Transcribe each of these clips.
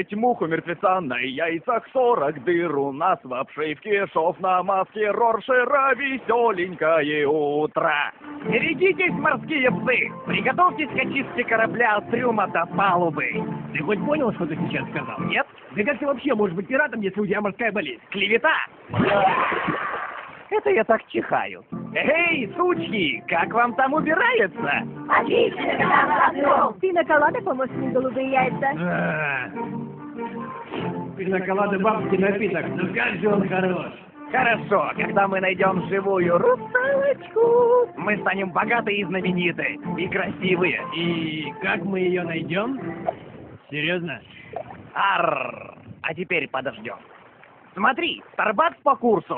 9 мух у мертвеца на яйцах, 40 дыр у нас в обшивке, шов на маске Роршера, веселенькое утро. Берегитесь, морские псы! Приготовьтесь к очистке корабля от трюма до палубы. Ты хоть понял, что ты сейчас сказал? Нет? Да как ты вообще можешь быть пиратом, если у тебя морская болезнь? Клевета! Это я так чихаю. Эй, сучки, как вам там убирается? Отлично! Пиноколада, помощник, голубые яйца. Пиноколада бабский напиток, но как же он хорош. Хорошо, когда мы найдем живую русалочку, мы станем богаты и знамениты, и красивые. И как мы ее найдем? Серьезно? Арр! А теперь подождем. Смотри, Старбакс по курсу.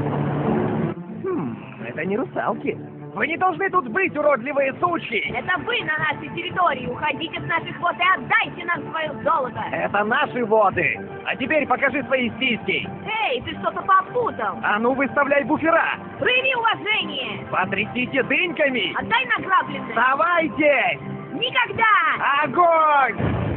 Это не русалки. Вы не должны тут быть, уродливые сучки! Это вы на нашей территории. Уходите с наших вод и отдайте нам свое золото. Это наши воды! А теперь покажи свои сиськи! Эй, ты что-то попутал. А ну выставляй буфера! Прояви уважение. Потрясите дыньками! Отдай награбленное. Давайте! Никогда! Огонь!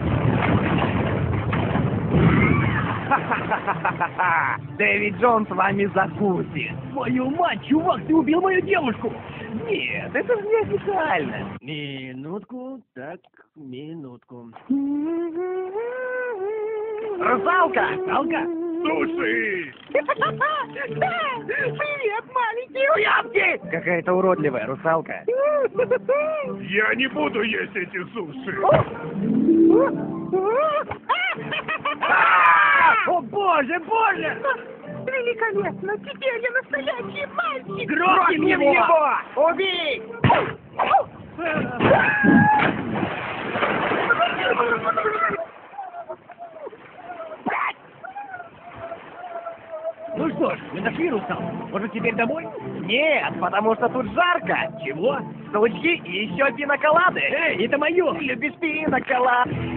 Ха-ха-ха-ха-ха! Дэвид Джонс с вами закусит! Твою мать, чувак, ты убил мою девушку! Нет, это же не официально! Минутку, так, минутку. Русалка! Русалка? Суши! Привет, маленькие уябки! Какая-то уродливая русалка. Я не буду есть эти суши! О боже, боже! Великолепно! Теперь я настоящий мальчик! Грохнем его! Убей! Ну что ж, мы нашли русалку. Может, теперь домой? Нет, потому что тут жарко. Чего? Сучки и еще пиноколады. Эй, это мое! Любишь пиноколад?